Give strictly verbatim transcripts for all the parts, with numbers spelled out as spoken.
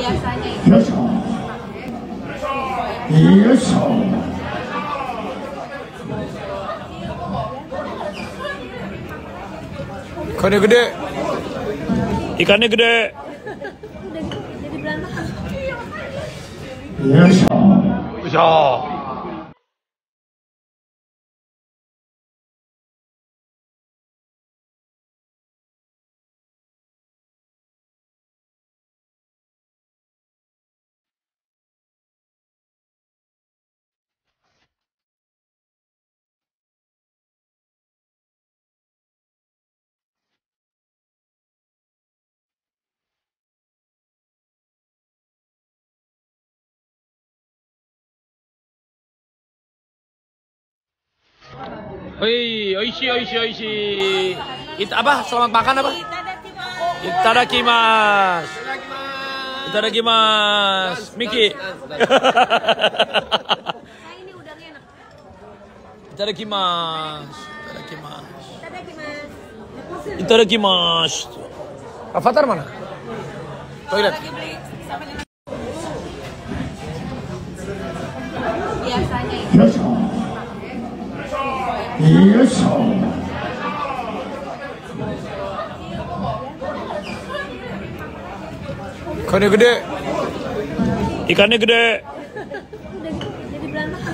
biasanya itu. Ikannya gede. Ikannya gede. Jadi berantakan. Bisa. Oi, oishi, oishi, oishi. Itu apa? Selamat makan apa? Itadakimasu. Itadakimasu. Miki. Ini udangnya enak. Itadakimasu. Itadakimasu. Itadakimasu. Avatar mana? Toilet. Biasanya itu. Ikannya gede. Ikannya gede. Jadi berantakan.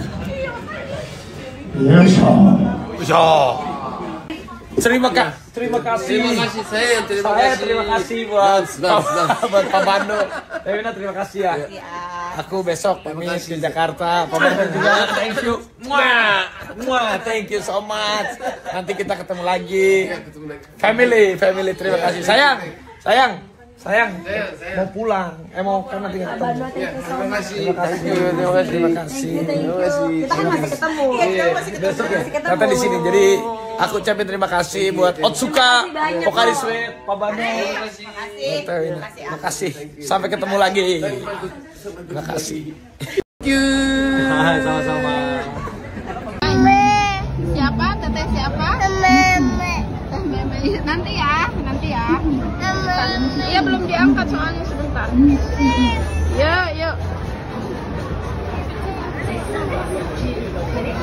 Bisa. Terima kasih. Terima kasih. Terima kasih saya. Terima Saya kasih. terima kasih buat Sedap, sedap. buat Pak Bando. Devina terima kasih ya. Aku besok pamit ke Jakarta. Pak Bando juga thank you. Muah. Muah, thank you so much. Nanti kita ketemu lagi. Family, family terima kasih. Sayang, sayang. Sayang, mau pulang. Eh mau kan nanti ketemu. Terima kasih. Terima kasih. Terima kasih. Terima kasih. Terima kasih. Kita kan masih ketemu. Besok ya. Nanti di sini. Jadi aku ucapin terima kasih buat Otsuka, vokalis Sweet, Pak Bando. Terima kasih. Sampai ketemu lagi. Terima kasih. Thank you. Sama-sama. Siapa? Teteh siapa? Meme. Teh Meme. Nanti ya, nanti ya. Iya belum diangkat soalnya sebentar. Yuk, yuk.